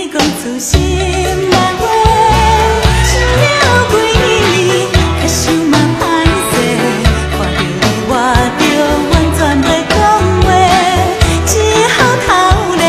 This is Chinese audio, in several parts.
你讲出心内话，想了几年，却想嘛歹势，看到你我就完全袂讲话，只好头咧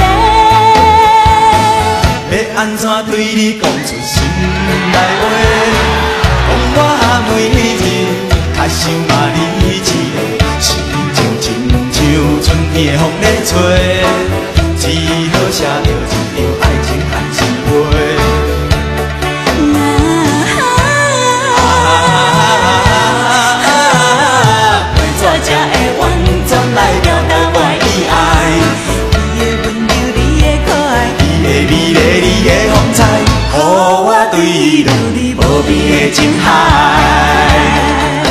咧。 要安怎对你讲出心内话？讲我每日较想嘛你一个，心情亲像春天的风咧吹，只好写着一张爱情寒心花。要怎才会完全来表达我的爱？ 你的温柔，你的可爱， 你的美丽，你的风采，予我对伊落你无边的情海。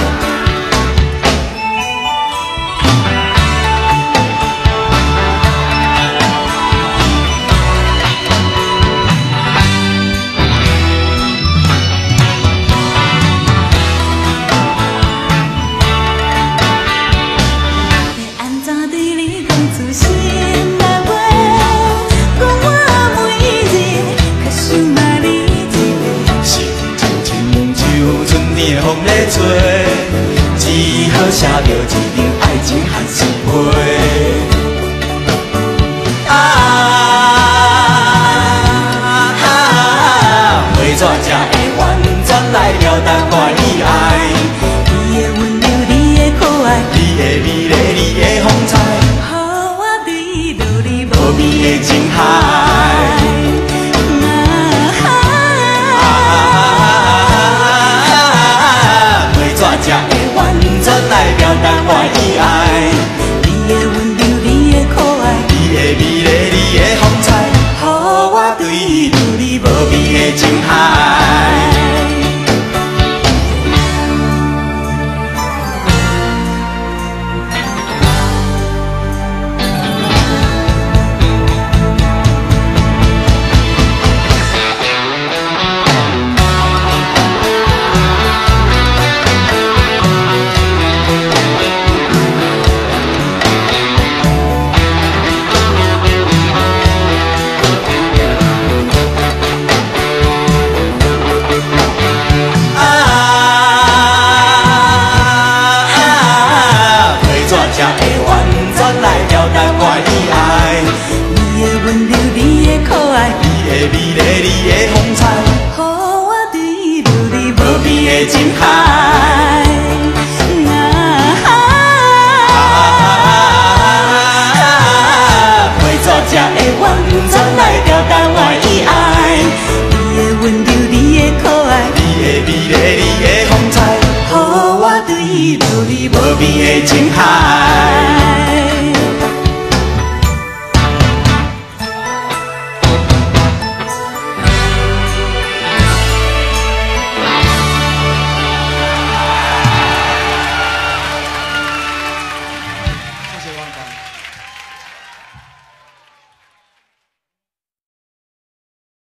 风咧吹，只好写着一张爱情寒心花。要怎才会完全来表达我的爱？ 你的温柔，你的可爱， 你的美丽，你的风采， 予我对伊落你无边的情海。才会完全来表达我的爱。 你的温柔，你的可爱， 你的美丽，你的风采，予我对伊落你无边的情海。才会完全来表达我的爱。 你的温柔，你的可爱， 你的美丽，你的风采， 予我对伊落你无边的情海。要怎才会完全来表达我的爱？ 你的温柔，你的可爱， 你的美丽，你的风采， 予我对伊落你无边的情海。